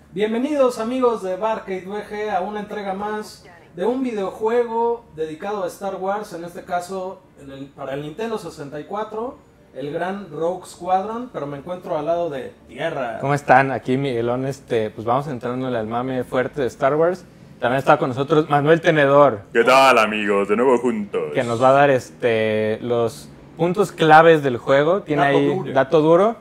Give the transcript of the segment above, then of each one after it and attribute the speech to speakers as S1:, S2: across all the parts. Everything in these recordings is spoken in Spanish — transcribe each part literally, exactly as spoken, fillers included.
S1: Bienvenidos amigos de Barcade V G a una entrega más de un videojuego dedicado a Star Wars, en este caso en el, para el Nintendo sesenta y cuatro, el gran Rogue Squadron, pero me encuentro al lado de Tierra.
S2: ¿Cómo están? Aquí Miguelón, este, pues vamos entrando en el mame fuerte de Star Wars. También está con nosotros Manuel Tenedor.
S3: ¿Qué tal, amigos? De nuevo juntos.
S2: Que nos va a dar este, los puntos claves del juego. Tiene
S1: dato
S2: ahí
S1: duro.
S2: dato duro.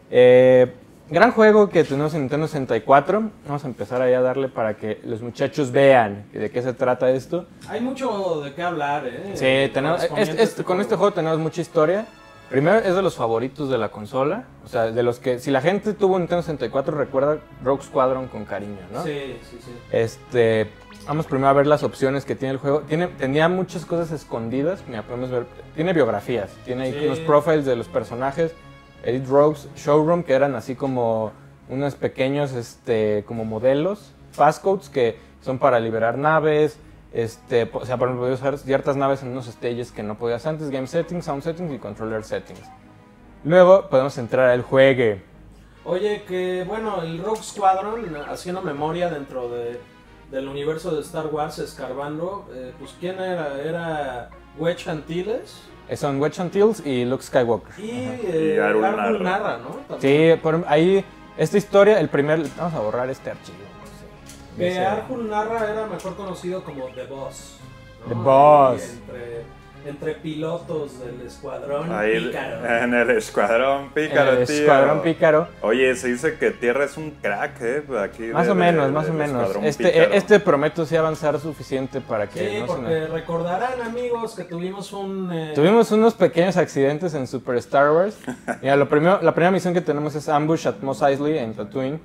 S2: Eh, gran juego que tenemos en Nintendo sesenta y cuatro. Vamos a empezar ahí a darle para que los muchachos vean de qué se trata esto.
S1: Hay mucho de qué hablar, ¿eh?
S2: Sí, tenemos, este, este, con este juego tenemos mucha historia. Primero, es de los favoritos de la consola. O sea, de los que, si la gente tuvo un Nintendo sesenta y cuatro, recuerda Rogue Squadron con cariño, ¿no?
S1: Sí, sí, sí.
S2: Este, vamos primero a ver las opciones que tiene el juego. Tiene, tenía muchas cosas escondidas. Mira, podemos ver. Tiene biografías. Tiene ahí
S1: Sí.
S2: unos profiles de los personajes. Edit Rogue's Showroom, que eran así como unos pequeños, este, como modelos. Passcodes que son para liberar naves. Este, o sea, por ejemplo, podías usar ciertas naves en unos stages que no podías antes. Game settings, sound settings y controller settings. Luego podemos entrar al juegue.
S1: Oye, que bueno, el Rogue Squadron, haciendo memoria dentro de, del universo de Star Wars, escarbando, eh, pues ¿quién era? Era Wedge Antilles
S2: Eh, Son Wedge Antilles y Luke Skywalker.
S1: y,
S2: Ajá.
S1: eh,
S3: Y Arul
S1: Arul
S3: Narra.
S1: Narra, ¿no? También.
S2: Sí, por, ahí, esta historia, el primer, vamos a borrar este archivo. Sí.
S1: Que
S2: Dice-
S1: Arul Narra era mejor conocido como The Boss, ¿no?
S2: The Boss.
S1: Ahí Entre, entre pilotos del escuadrón
S3: Ahí
S1: pícaro.
S3: en el escuadrón pícaro,
S2: el
S3: tío.
S2: Escuadrón Pícaro.
S3: Oye, se dice que Tierra es un crack, ¿eh? Aquí
S2: Más
S3: de-
S2: o menos,
S3: de-
S2: más o
S3: del
S2: menos.
S3: Escuadrón
S2: Este,
S3: Pícaro.
S2: eh, este prometo sí avanzar suficiente para que
S1: Sí,
S2: no se
S1: porque
S2: nos-
S1: recordarán, amigos, que tuvimos un... eh,
S2: Tuvimos unos pequeños accidentes en Super Star Wars. Mira, lo primero, la primera misión que tenemos es Ambush at Mos Eisley en Tatooine.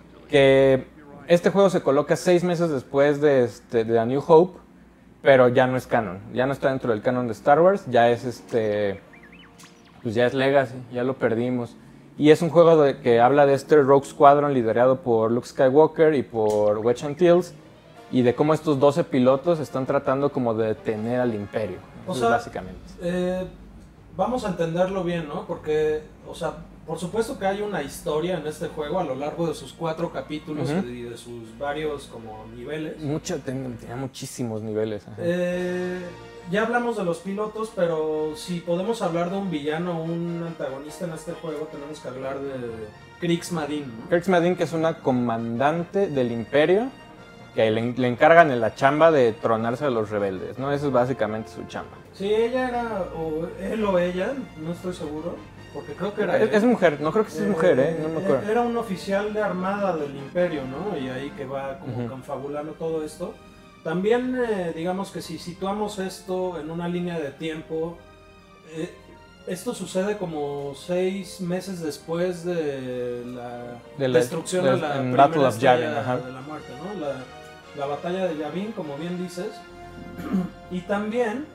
S2: Que este juego se coloca seis meses después de, este, de A New Hope, pero ya no es canon. Ya no está dentro del canon de Star Wars. Ya es este, pues ya es Legacy. Ya lo perdimos. Y es un juego de, que habla de este Rogue Squadron liderado por Luke Skywalker y por Wedge Antilles. Y de cómo estos doce pilotos están tratando como de detener al Imperio.
S1: O
S2: Eso
S1: sea,
S2: es básicamente.
S1: Eh, vamos a entenderlo bien, ¿no? Porque, o sea, por supuesto que hay una historia en este juego a lo largo de sus cuatro capítulos
S2: Ujú.
S1: y de sus varios como niveles.
S2: Mucho, ten- tenía muchísimos niveles. ajá.
S1: Eh, ya hablamos de los pilotos, pero si podemos hablar de un villano, un antagonista en este juego, tenemos que hablar de Krix Madin, ¿no?
S2: Krix Madin, que es una comandante del Imperio, que le, le encargan en la chamba de tronarse a los rebeldes, ¿no? Eso es básicamente su chamba.
S1: Sí, ella era, o él o ella, no estoy seguro, porque creo que era
S2: Es,
S1: él.
S2: es mujer, no creo que sí es mujer, ¿eh? No me acuerdo.
S1: Era un oficial de armada del Imperio, ¿no? Y ahí que va como
S2: Ujú.
S1: confabulando todo esto. También, eh, digamos que si situamos esto en una línea de tiempo, eh, esto sucede como seis meses después de la
S2: De la-
S1: destrucción
S2: de-
S1: de, la
S2: en
S1: primera
S2: Battle of
S1: estrella
S2: Yavin, ajá.
S1: de la muerte, ¿no? La, la batalla de Yavin, como bien dices. Y también,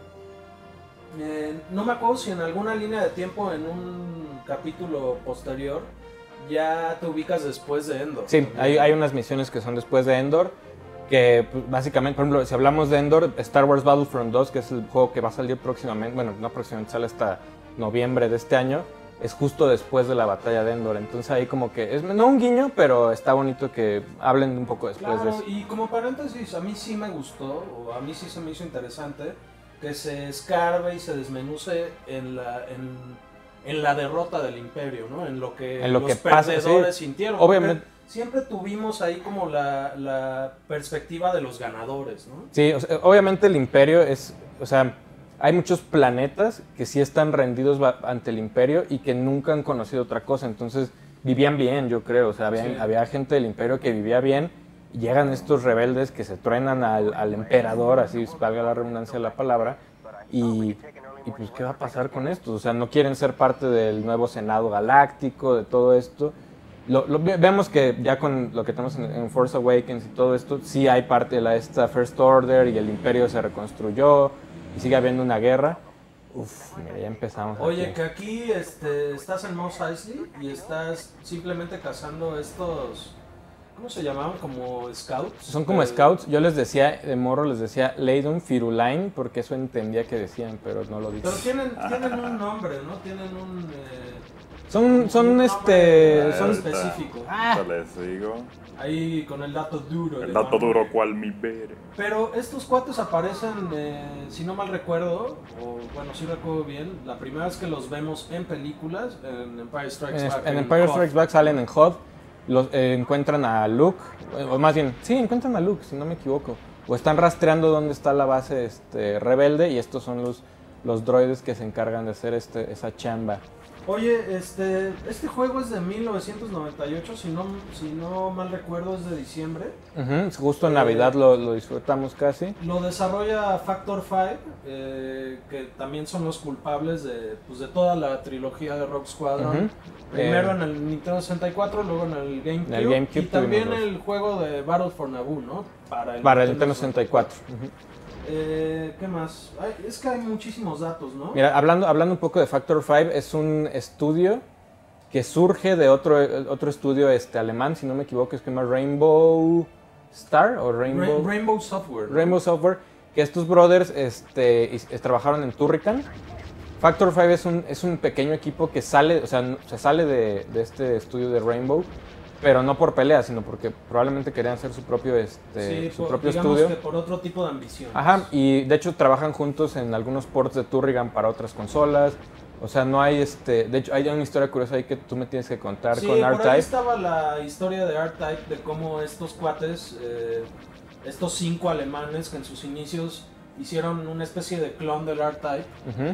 S1: eh, no me acuerdo si en alguna línea de tiempo, en un capítulo posterior, ya te ubicas después de Endor.
S2: Sí,
S1: también.
S2: hay, hay unas misiones que son después de Endor, que pues, básicamente, por ejemplo, si hablamos de Endor, Star Wars Battlefront dos, que es el juego que va a salir próximamente, bueno, no próximamente, sale hasta noviembre de este año, es justo después de la batalla de Endor. Entonces ahí como que, es no un guiño, pero está bonito que hablen un poco después de
S1: Claro,
S2: eso.
S1: y como paréntesis, a mí sí me gustó, o a mí sí se me hizo interesante, que se escarbe y se desmenuce en la, en, en la derrota del Imperio, ¿no? En lo que
S2: En lo
S1: los
S2: que pasa,
S1: perdedores
S2: sí.
S1: sintieron.
S2: Obviamente.
S1: porque siempre tuvimos ahí como la, la perspectiva de los ganadores, ¿no?
S2: Sí, o sea, obviamente el Imperio es, o sea, hay muchos planetas que sí están rendidos ba- ante el Imperio y que nunca han conocido otra cosa, entonces vivían bien, yo creo, o sea, había,
S1: Sí.
S2: había gente del Imperio que vivía bien y llegan estos rebeldes que se truenan al, al emperador, así valga la redundancia de la palabra, y, y pues ¿qué va a pasar con esto? O sea, no quieren ser parte del nuevo Senado Galáctico, de todo esto. Lo, lo- ve- vemos que ya con lo que tenemos en, en Force Awakens y todo esto, sí hay parte de la, esta First Order y el Imperio se reconstruyó y sigue habiendo una guerra. Uf, mira, ya empezamos.
S1: Oye,
S2: aquí.
S1: que aquí este, estás en Mos Eisley y estás simplemente cazando estos, ¿cómo se llamaban? Como scouts.
S2: Son como
S1: Eh,
S2: scouts. Yo les decía, de morro les decía Leydon Firulain, porque eso entendía que decían, pero no lo dije.
S1: Pero tienen, tienen un nombre, ¿no? Tienen un... eh,
S2: Son, son
S1: Un
S2: este,
S1: nombre
S2: son...
S1: específico.
S2: Ah.
S3: Les digo.
S1: Ahí con el dato duro.
S3: El
S1: de
S3: dato
S1: Van
S3: duro
S1: Richt.
S3: cual mi bere.
S1: Pero estos cuates aparecen, eh, si no mal recuerdo, o bueno, si recuerdo bien, la primera vez que los vemos en películas, en Empire Strikes
S2: En,
S1: Back.
S2: en Empire
S1: Hoth.
S2: Strikes Back salen en H U D, los, eh, encuentran a Luke, o más bien, sí, encuentran a Luke, si no me equivoco. O están rastreando dónde está la base este, rebelde y estos son los, los droides que se encargan de hacer este, esa chamba.
S1: Oye, este, este juego es de mil novecientos noventa y ocho, si no, si no mal recuerdo es de diciembre.
S2: Ujú, justo en
S1: Eh,
S2: Navidad lo, lo disfrutamos casi.
S1: Lo desarrolla Factor Five, eh, que también son los culpables de, pues, de toda la trilogía de Rogue Squadron.
S2: Ujú.
S1: Primero
S2: Eh,
S1: en el Nintendo sesenta y cuatro, luego en el GameCube.
S2: En el GameCube
S1: y también
S2: tuvimos dos.
S1: el juego de Battle for Naboo, ¿no? Para el
S2: Para el Nintendo sesenta y cuatro. Ujú.
S1: Eh, ¿Qué más? Ay, es que hay muchísimos datos, ¿no?
S2: Mira, hablando, hablando un poco de Factor Five, es un estudio que surge de otro, otro estudio este, alemán, si no me equivoco, es que se llama Rainbow Star o Rainbow,
S1: Ra- Rainbow Software. ¿no?
S2: Rainbow Software, que estos brothers este, y- y trabajaron en Turrican. Factor Five es un, es un pequeño equipo que sale, o sea, n- se sale de, de este estudio de Rainbow, pero no por pelea, sino porque probablemente querían hacer su propio, este,
S1: Sí,
S2: su
S1: por-
S2: propio
S1: digamos
S2: estudio.
S1: que por otro tipo de ambición.
S2: Ajá, y de hecho trabajan juntos en algunos ports de Turrican para otras consolas. O sea, no hay este. De hecho, hay una historia curiosa ahí que tú me tienes que contar
S1: Sí,
S2: con
S1: por ahí
S2: R-Type.
S1: estaba la historia de R-Type de cómo estos cuates, eh, estos cinco alemanes que en sus inicios hicieron una especie de clon del R-Type
S2: Ujú.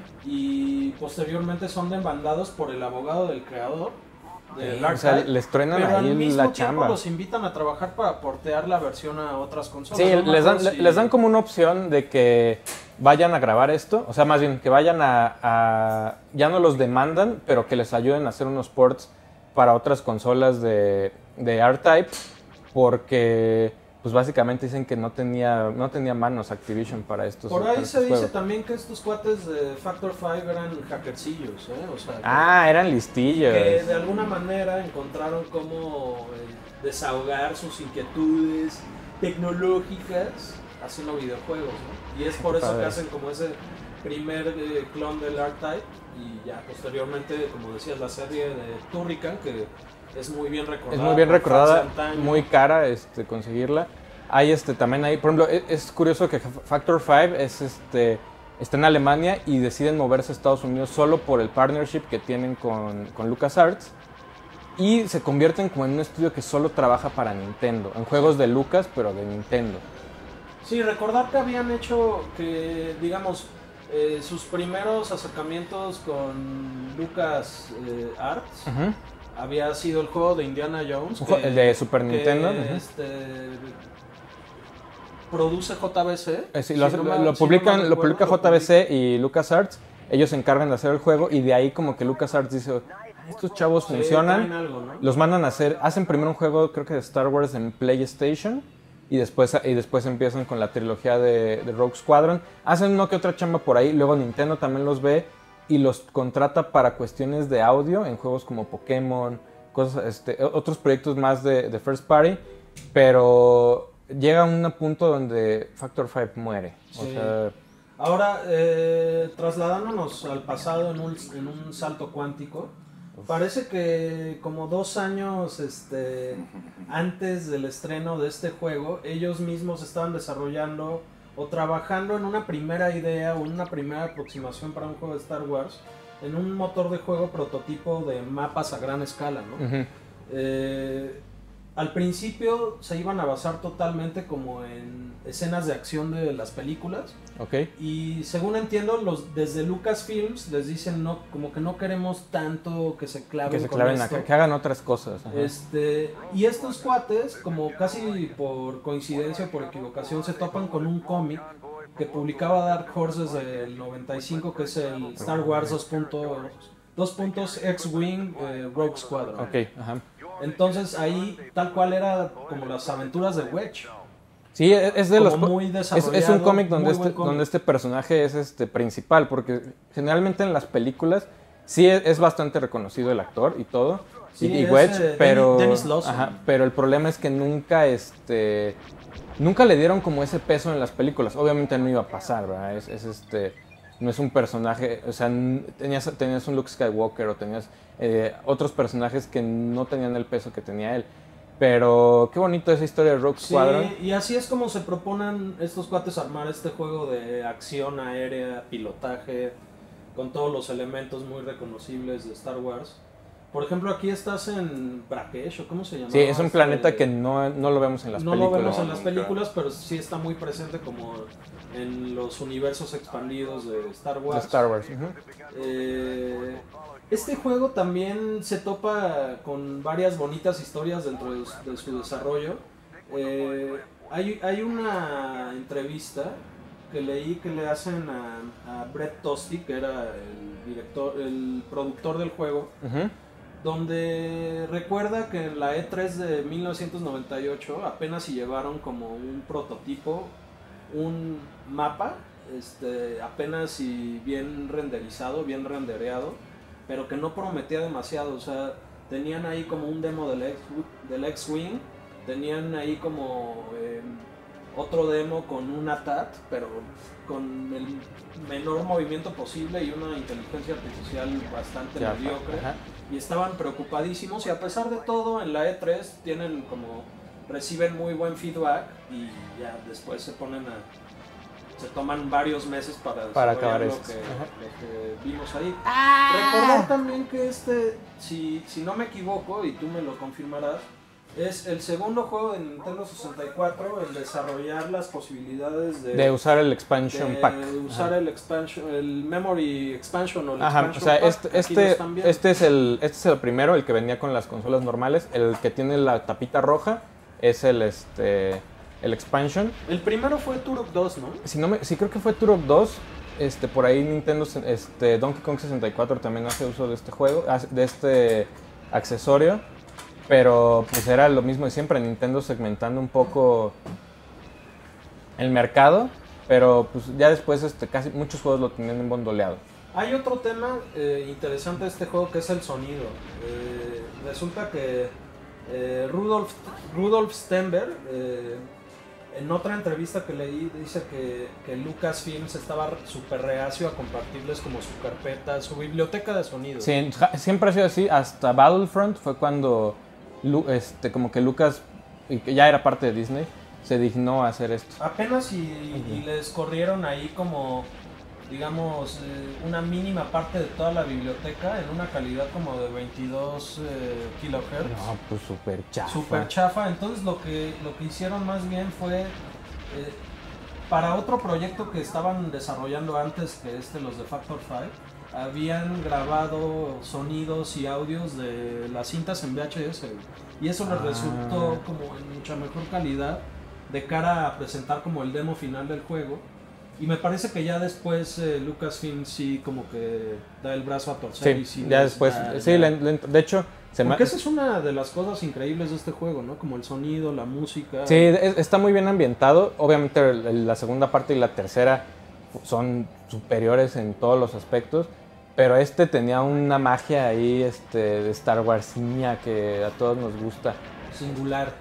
S1: y posteriormente son demandados por el abogado del creador del
S2: Sí, o sea,
S1: R-Type.
S2: les truenan
S1: Pero al
S2: ahí
S1: mismo
S2: la
S1: tiempo
S2: chamba.
S1: los invitan a trabajar para portear la versión a otras consolas.
S2: Sí,
S1: No me
S2: les dan,
S1: acuerdo si-
S2: les dan como una opción de que vayan a grabar esto, o sea, más bien que vayan a, a- ya no los demandan, pero que les ayuden a hacer unos ports para otras consolas de, de R-Type, porque pues básicamente dicen que no tenía, no tenía manos Activision para estos,
S1: Por
S2: para
S1: ahí se
S2: estos
S1: dice
S2: juegos.
S1: también que estos cuates de Factor Five eran hackercillos, ¿eh? O sea, que-
S2: Ah, eran listillos.
S1: que de alguna manera encontraron cómo eh, desahogar sus inquietudes tecnológicas haciendo videojuegos, ¿no? Y es por eso
S2: Padre.
S1: que hacen como ese primer eh, clon del R-Type y ya posteriormente, como decías, la serie de Turrican, que es muy bien recordada.
S2: Es muy bien
S1: por fans
S2: recordada,
S1: de antaño.
S2: muy cara este, conseguirla. Hay este también ahí, por ejemplo, es, es curioso que Factor Five es este está en Alemania y deciden moverse a Estados Unidos solo por el partnership que tienen con, con LucasArts y se convierten como en un estudio que solo trabaja para Nintendo, en juegos de Lucas pero de Nintendo.
S1: Sí, recordar que habían hecho que, digamos, eh, sus primeros acercamientos con Lucas eh, Arts
S2: Ujú.
S1: había sido el juego de Indiana Jones.
S2: Un jue-
S1: que-
S2: el de Super
S1: que,
S2: Nintendo. Ujú.
S1: este, produce J B C.
S2: Eh, sí,
S1: si
S2: lo,
S1: no
S2: lo-
S1: mal-
S2: lo
S1: si no
S2: publican,
S1: mal
S2: lo
S1: recuerdo,
S2: publica
S1: lo
S2: J B C y LucasArts. Ellos se encargan de hacer el juego y de ahí como que LucasArts dice, estos chavos
S1: Sí,
S2: funcionan.
S1: traen algo, ¿no?
S2: Los mandan a hacer, hacen primero un juego creo que de Star Wars en PlayStation y después, y después empiezan con la trilogía de, de Rogue Squadron. Hacen uno que otra chamba por ahí, luego Nintendo también los ve y los contrata para cuestiones de audio en juegos como Pokémon, cosas, este, otros proyectos más de, de First Party, pero llega a un punto donde Factor Five muere. O
S1: Sí.
S2: sea,
S1: Ahora, eh, trasladándonos al pasado en un, en un salto cuántico, parece que como dos años este, antes del estreno de este juego, ellos mismos estaban desarrollando o trabajando en una primera idea o una primera aproximación para un juego de Star Wars, en un motor de juego prototipo de mapas a gran escala, ¿no?
S2: ujú.
S1: Eh, al principio se iban a basar totalmente como en escenas de acción de las películas.
S2: Ok.
S1: Y según entiendo, los desde Lucasfilms les dicen no, como que no queremos tanto que se claven
S2: Que se
S1: con
S2: claven
S1: esto.
S2: acá, que hagan otras cosas. Ajá.
S1: Este, y estos cuates, como casi por coincidencia o por equivocación, se topan con un cómic que publicaba Dark Horse desde el noventa y cinco, que es el Star Wars dos puntos X-Wing eh, Rogue Squadron.
S2: Ok, ajá.
S1: Entonces ahí tal cual era como las aventuras de Wedge.
S2: Sí, es es de
S1: Como
S2: los
S1: muy
S2: es, es
S1: desarrollado,
S2: un cómic donde
S1: muy
S2: este
S1: buen cómic.
S2: donde este personaje es este principal, porque generalmente en las películas sí es, es bastante reconocido el actor y todo,
S1: Sí,
S2: y, y
S1: es,
S2: Wedge,
S1: eh,
S2: pero
S1: Dennis Lawson.
S2: ajá, pero el problema es que nunca este nunca le dieron como ese peso en las películas. Obviamente no iba a pasar, ¿verdad? Es, es este no es un personaje, o sea, n- tenías, tenías un Luke Skywalker o tenías eh, otros personajes que no tenían el peso que tenía él. Pero qué bonito esa historia de Rogue
S1: Sí,
S2: Squadron.
S1: y así es como se proponen estos cuates armar este juego de acción aérea, pilotaje, con todos los elementos muy reconocibles de Star Wars. Por ejemplo, aquí estás en Brakesh, ¿o cómo se llama?
S2: Sí, es un planeta que no, no lo vemos en las
S1: no
S2: películas.
S1: lo vemos en
S3: no,
S1: las
S3: nunca.
S1: películas, pero sí está muy presente como en los universos expandidos de Star
S2: De
S1: Wars.
S2: Star Wars. Ujú.
S1: Eh, este juego también se topa con varias bonitas historias dentro de, su- de su desarrollo. Eh, hay, hay una entrevista que leí que le hacen a, a Brett Tosti, que era el director, el productor del juego,
S2: Ujú.
S1: donde recuerda que en la E tres de mil novecientos noventa y ocho apenas si llevaron como un prototipo, un mapa, este, apenas si bien renderizado, bien rendereado, pero que no prometía demasiado. O sea, tenían ahí como un demo del X, del X-Wing, tenían ahí como eh, otro demo con un A T A T, pero con el menor movimiento posible y una inteligencia artificial bastante
S2: Ya,
S1: mediocre.
S2: ajá.
S1: Y estaban preocupadísimos, y a pesar de todo en la E tres tienen como, reciben muy buen feedback, y ya después se ponen a, se toman varios meses para,
S2: Para
S1: desarrollar
S2: acabar
S1: lo
S2: esto.
S1: que,
S2: Ajá.
S1: lo que vimos ahí.
S2: Ah.
S1: Recordar también que este, si, si no me equivoco, y tú me lo confirmarás, es el segundo juego de Nintendo sesenta y cuatro en desarrollar las posibilidades de,
S2: De usar el expansion
S1: de
S2: pack.
S1: usar
S2: Ajá.
S1: el expansion, el memory expansion o el
S2: Ajá, o
S1: expansion
S2: sea,
S1: pack.
S2: este,
S1: Aquí lo
S2: este,
S1: están viendo.
S2: este, es el, este es el primero, el que venía con las consolas normales. El que tiene la tapita roja es el, este, el expansion.
S1: El primero fue Turok dos, ¿no?
S2: Si no me, sí creo que fue Turok dos. Este, por ahí Nintendo, este, Donkey Kong sesenta y cuatro también hace uso de este juego, hace- de este accesorio. Pero pues era lo mismo de siempre, Nintendo segmentando un poco el mercado. Pero pues ya después este, casi muchos juegos lo tenían en bondoleado.
S1: Hay otro tema eh, interesante de este juego, que es el sonido. Eh, resulta que eh, Rudolf, Rudolf Stenberg, eh, en otra entrevista que leí, dice que, que Lucasfilms estaba súper reacio a compartirles como su carpeta, su biblioteca de sonido.
S2: Sí, ja- siempre ha sido así, hasta Battlefront fue cuando Lu- este, como que Lucas, y que ya era parte de Disney, se dignó a hacer esto.
S1: Apenas y, y les corrieron ahí como, digamos, eh, una mínima parte de toda la biblioteca en una calidad como de veintidós eh, kilohertz.
S2: No, pues súper chafa.
S1: Super chafa. Entonces lo que lo que hicieron más bien fue eh, para otro proyecto que estaban desarrollando antes que este, los de Factor cinco, habían grabado sonidos y audios de las cintas en V H S, y eso les
S2: Ah.
S1: resultó como en mucha mejor calidad de cara a presentar como el demo final del juego. Y me parece que ya después eh, Lucasfilm sí como que da el brazo a torcer. y
S2: Sí,
S1: sí
S2: ya
S1: les
S2: después,
S1: da-
S2: sí,
S1: ya-
S2: le- le- de hecho, se me,
S1: porque esa es una de las cosas increíbles de este juego, ¿no? Como el sonido, la música.
S2: sí, es- está muy bien ambientado. Obviamente el- el- la segunda parte y la tercera son superiores en todos los aspectos, pero este tenía una magia ahí este, de Star Wars que a todos nos gusta.
S1: Singular.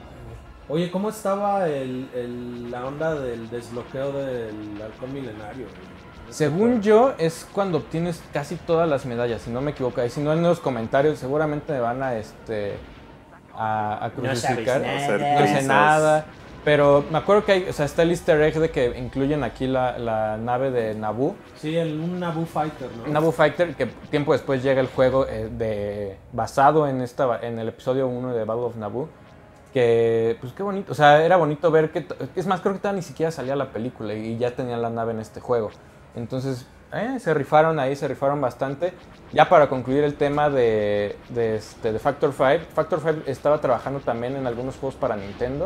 S1: Oye, ¿cómo estaba el, el- la onda del desbloqueo del halcón milenario?
S2: Según yo, es cuando obtienes casi todas las medallas, si no me equivoco. Y si no, en los comentarios seguramente me van a, este, a, a crucificar.
S3: No hacer
S2: No sé
S3: risas.
S2: nada. Pero me acuerdo que hay, o sea, está el easter egg de que incluyen aquí la, la nave de Naboo.
S1: Sí, el, un Naboo Fighter, ¿no?
S2: Naboo Fighter, que tiempo después llega el juego eh, de, basado en, esta, en el episodio uno de Battle of Naboo. Que, pues qué bonito, o sea, era bonito ver que, es más, creo que todavía ni siquiera salía la película y ya tenían la nave en este juego. Entonces, eh, se rifaron ahí, se rifaron bastante. Ya para concluir el tema de, de, este, de Factor cinco, Factor cinco estaba trabajando también en algunos juegos para Nintendo.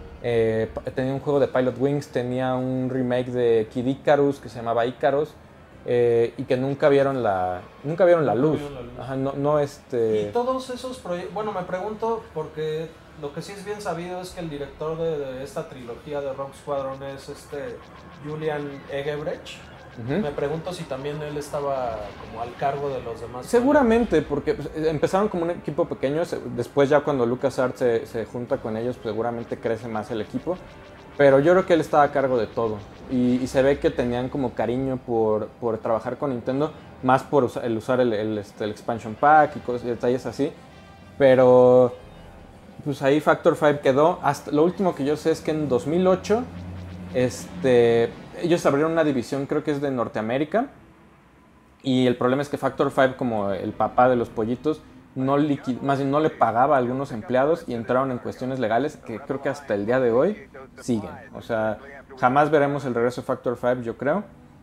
S2: Eh, pa- tenía un juego de Pilot Wings, tenía un remake de Kid Icarus que se llamaba Icarus. Eh, y que nunca vieron la nunca vieron la
S1: Nunca
S2: luz.
S1: vieron la luz.
S2: Ajá, no, no este
S1: Y todos esos proyectos, bueno, me pregunto, porque lo que sí es bien sabido es que el director de, de esta trilogía de Rogue Squadron es este Julian Egebrecht.
S2: ujú.
S1: Me pregunto si también él estaba como al cargo de los demás.
S2: Seguramente, porque pues, empezaron como un equipo pequeño, se- después ya cuando LucasArts se, se junta con ellos, pues, seguramente crece más el equipo. pero yo creo que él estaba a cargo de todo. Y, y se ve que tenían como cariño por, por trabajar con Nintendo, más por usa, el usar el, el, este, el expansion pack y cosas, detalles así. Pero pues ahí Factor cinco quedó. Hasta, lo último que yo sé es que en dos mil ocho este, ellos abrieron una división, creo que es de Norteamérica. Y el problema es que Factor cinco, como el papá de los pollitos, no, liquid, más bien no le pagaba a algunos empleados y entraron en cuestiones legales que creo que hasta el día de hoy siguen. O sea, jamás veremos el regreso de Factor cinco, yo creo,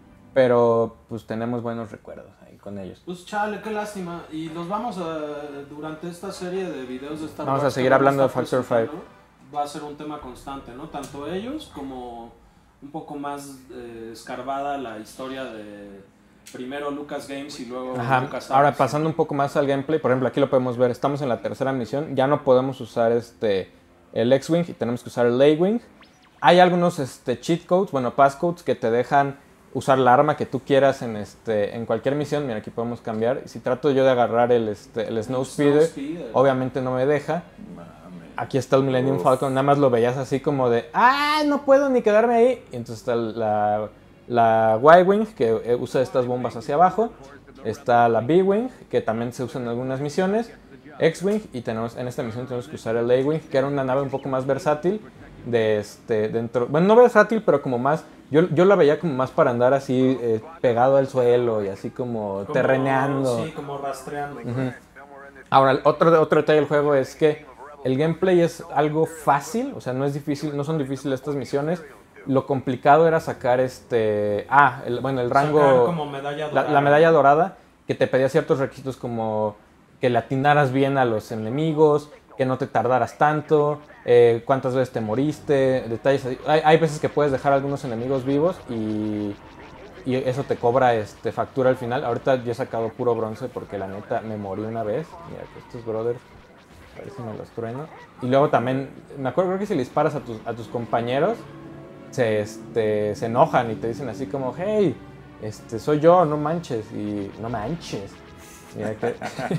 S2: pero pues tenemos buenos recuerdos ahí con ellos.
S1: Pues chale, qué lástima. Y los vamos a, durante esta serie de videos de Star Wars,
S2: vamos a seguir hablando de Factor cinco.
S1: Va a ser un tema constante, ¿no? Tanto ellos como un poco más eh, escarbada la historia de... Primero Lucas Games y luego
S2: Ajá.
S1: Lucas
S2: Ahora pasando un poco más al gameplay, por ejemplo aquí lo podemos ver, estamos en la tercera misión, ya no podemos usar este el X-Wing y tenemos que usar el A-Wing. Hay algunos este, cheat codes, bueno, passcodes que te dejan usar la arma que tú quieras en, este, en cualquier misión. Mira, aquí podemos cambiar. Si trato yo de agarrar el, este, el Snow Speeder, Speeder, obviamente no me deja. Aquí está el Millennium Uf. Falcon, nada más lo veías así como de ¡ah, no puedo ni quedarme ahí! Y entonces está la... La Y-Wing, que usa estas bombas hacia abajo. Está la B-Wing, que también se usa en algunas misiones. X-Wing, y tenemos, en esta misión tenemos que usar el A-Wing, que era una nave un poco más versátil. De este, dentro, bueno, no versátil, pero como más... Yo, yo la veía como más para andar así, eh, pegado al suelo y así como, como terreneando.
S1: Sí, como rastreando.
S2: Uh-huh. Ahora, otro, otro detalle del juego es que el gameplay es algo fácil, o sea, no es difícil, no son difíciles estas misiones. Lo complicado era sacar este... Ah, el, bueno, el rango...
S1: Sacar como medalla dorada.
S2: La, la medalla dorada, que te pedía ciertos requisitos como que le atinaras bien a los enemigos, que no te tardaras tanto, eh, cuántas veces te moriste, detalles así. Hay, hay veces que puedes dejar a algunos enemigos vivos y, y eso te cobra este, factura al final. Ahorita yo he sacado puro bronce porque la neta me morí una vez. Mira, que estos brothers... A ver si me los trueno. Y luego también, me acuerdo, creo que si le disparas a tus, a tus compañeros... Se, este, se enojan y te dicen así como, hey, este, soy yo, no manches, y no manches. Mira que...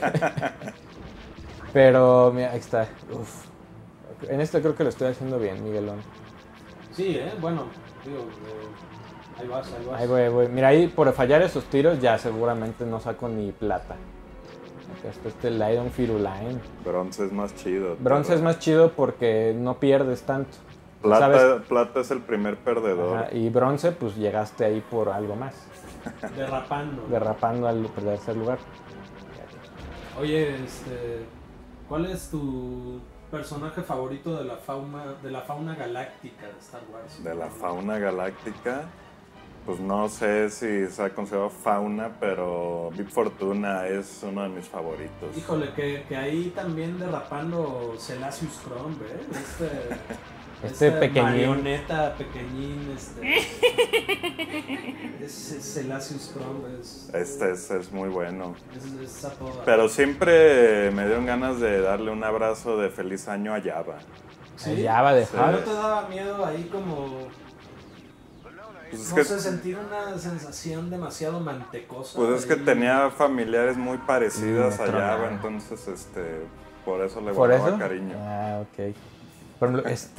S2: Pero, mira, ahí está. Uf. En esto creo que lo estoy haciendo bien, Miguelón.
S1: Sí, eh, bueno, digo, eh, ahí vas, ahí vas.
S2: Ahí voy, voy. Mira, ahí por fallar esos tiros ya seguramente no saco ni plata. Acá está este Lion Firuline.
S3: Bronce es más chido.
S2: Bronce
S3: pero...
S2: es más chido porque no pierdes tanto.
S3: Plata, plata es el primer perdedor.
S2: Ajá, y bronce, pues llegaste ahí por algo más.
S1: Derrapando.
S2: Derrapando al tercer lugar.
S1: Oye, este, ¿cuál es tu personaje favorito de la fauna, de la fauna galáctica de Star Wars?
S3: De la fauna galáctica, pues no sé si se ha considerado fauna, pero Bib Fortuna es uno de mis favoritos.
S1: Híjole, que, que ahí también derrapando Celasius Crumb, ¿eh? Este...
S2: Este pequeñín.
S1: Marioneta pequeñín, este. es, es Celasius Crumb. Es,
S3: este es, es muy bueno.
S1: Es, es a toda.
S3: Pero siempre me dieron ganas de darle un abrazo de feliz año a Jabba.
S2: ¿Sí? A Jabba de
S1: sí. ¿No te daba miedo ahí como.? Pues es no que, sé, sentir una sensación demasiado mantecosa.
S3: Pues es que
S1: ahí.
S3: Tenía familiares muy parecidas
S2: sí,
S3: a Jabba, entonces este. Por eso le
S2: ¿Por
S3: guardaba
S2: eso?
S3: cariño.
S2: Ah, ok. Por ejemplo, este...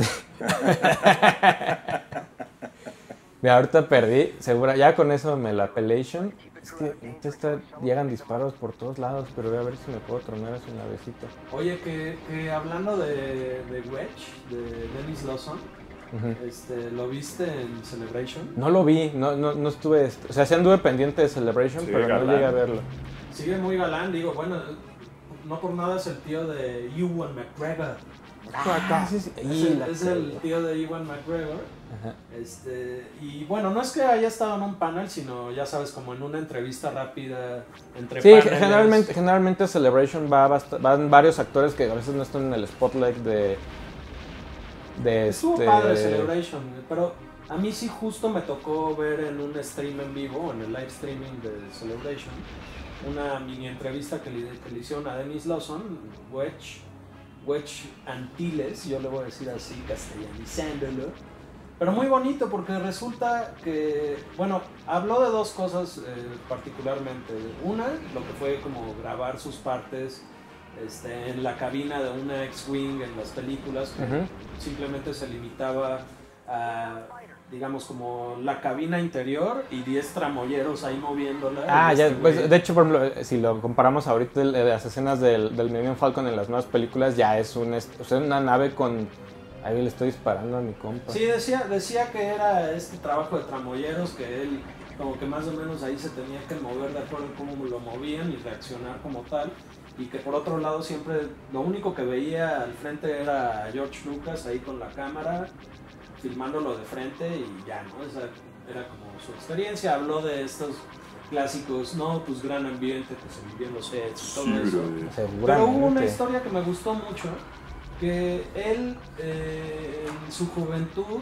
S2: Mira, ahorita perdí, segura, ya con eso me la pelation. Es que está, llegan disparos por todos lados, pero voy a ver si me puedo tronar así una besita.
S1: Oye, que, que hablando de, de Wedge, de Dennis Lawson, uh-huh. este, ¿lo viste en Celebration?
S2: No lo vi, no, no, no estuve, o sea, sí anduve pendiente de Celebration, sí, pero galán. No llegué a verlo.
S1: Sigue muy galán, digo, bueno, no por nada es el tío de Ewan McGregor.
S2: Ah, sí, sí.
S1: Es, el, es el tío de Ewan McGregor. Ajá. Este, y bueno, no es que haya estado en un panel, sino ya sabes, como en una entrevista rápida entre
S2: sí,
S1: paneles.
S2: generalmente, generalmente Celebration va bast- van varios actores que a veces no están en el spotlight de, de
S1: Estuvo
S2: este...
S1: padre Celebration, pero a mí sí justo me tocó ver en un stream en vivo, en el live streaming de Celebration, una mini entrevista que le, que le hicieron a Dennis Lawson, Wedge Wedge Antilles, yo le voy a decir así, castellanizándolo. Pero muy bonito porque resulta que, bueno, habló de dos cosas eh, particularmente. Una, lo que fue como grabar sus partes este, en la cabina de una X-Wing en las películas, que uh-huh. simplemente se limitaba a, digamos, como la cabina interior y diez tramoyeros ahí moviéndola.
S2: Ah, ya,
S1: este,
S2: pues, de hecho, por ejemplo, si lo comparamos ahorita, el- las escenas del, del Millennium Falcon en las nuevas películas, ya es un, est- o sea, una nave con... Ahí le estoy disparando a mi compa.
S1: Sí, decía, decía que era este trabajo de tramoyeros, que él como que más o menos ahí se tenía que mover de acuerdo a cómo lo movían y reaccionar como tal. Y que por otro lado siempre lo único que veía al frente era George Lucas ahí con la cámara, filmándolo de frente y ya, ¿no? Esa era como su experiencia. Habló de estos clásicos, no, pues gran ambiente, pues se vivían los sets y todo
S3: Sí,
S1: eso.
S3: güey.
S2: Seguramente.
S1: Pero hubo una historia que me gustó mucho, que él eh, en su juventud,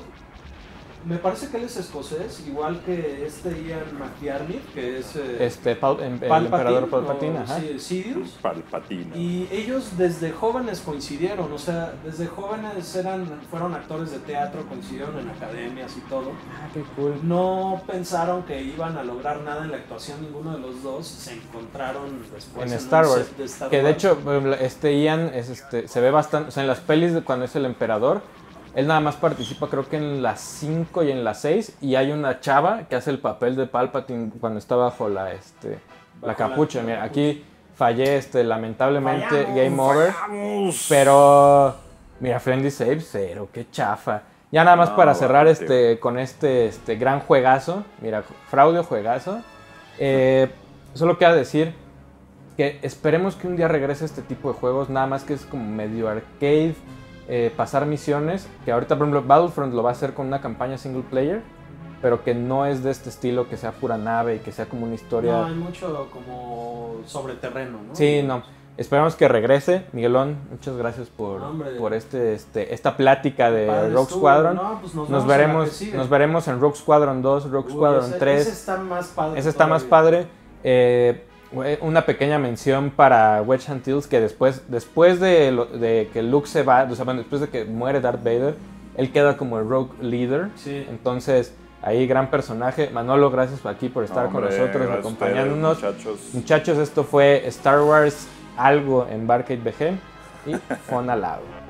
S1: me parece que él es escocés, igual que este Ian McDiarmid, que es eh,
S2: Este, Pal- em- el
S1: Palpatine,
S2: emperador
S1: o,
S2: Palpatine, ajá.
S1: sí, Sidious.
S3: Palpatine.
S1: Y ellos desde jóvenes coincidieron, o sea, desde jóvenes eran, fueron actores de teatro, coincidieron en academias y todo.
S2: Ah, qué cool.
S1: No pensaron que iban a lograr nada en la actuación ninguno de los dos, se encontraron después
S2: En
S1: en,
S2: Star
S1: un
S2: Wars,
S1: set de Star
S2: Que de
S1: Wars.
S2: hecho, por ejemplo, este Ian es este, se ve bastante, o sea, en las pelis de cuando es el emperador, él nada más participa creo que en las cinco y en las seis, y hay una chava que hace el papel de Palpatine cuando está bajo la, este, la
S1: Bajo
S2: capucha.
S1: la-
S2: Mira,
S1: la
S2: aquí fallé, este, lamentablemente,
S1: Fallamos,
S2: game over,
S3: ¡Vamos!
S2: pero mira, friendly save, cero, qué chafa. Ya nada más
S3: No,
S2: para cerrar
S3: bastante.
S2: este, con este, este gran juegazo, mira, fraude o juegazo, eh, solo queda decir que esperemos que un día regrese este tipo de juegos, nada más que es como medio arcade, eh, pasar misiones, que ahorita por ejemplo Battlefront lo va a hacer con una campaña single player, pero que no es de este estilo, que sea pura nave y que sea como una historia...
S1: No, hay mucho como sobre terreno, ¿no?
S2: Sí, no. Esperamos que regrese. Miguelón, muchas gracias por,
S1: No, hombre.
S2: por este, este, esta plática de
S1: Padre
S2: Rogue
S1: estuvo,
S2: Squadron.
S1: no, pues nos,
S2: Nos
S1: vemos en la que
S2: veremos,
S1: sigue.
S2: nos veremos en Rogue Squadron dos, Rogue
S1: Uy,
S2: Squadron
S1: ese,
S2: tres.
S1: Ese está más padre.
S2: Ese está más
S1: todavía.
S2: padre. Eh, una pequeña mención para Wedge Antilles, que después, después de, lo- de que Luke se va, o sea, bueno, después de que muere Darth Vader, él queda como el Rogue Leader.
S1: Sí.
S2: Entonces, ahí gran personaje. Manolo, gracias aquí por estar con
S3: Hombre,
S2: nosotros,
S3: gracias a
S2: acompañándonos.
S3: ustedes, muchachos.
S2: Muchachos, esto fue Star Wars algo en Barcade B G y Fonalado.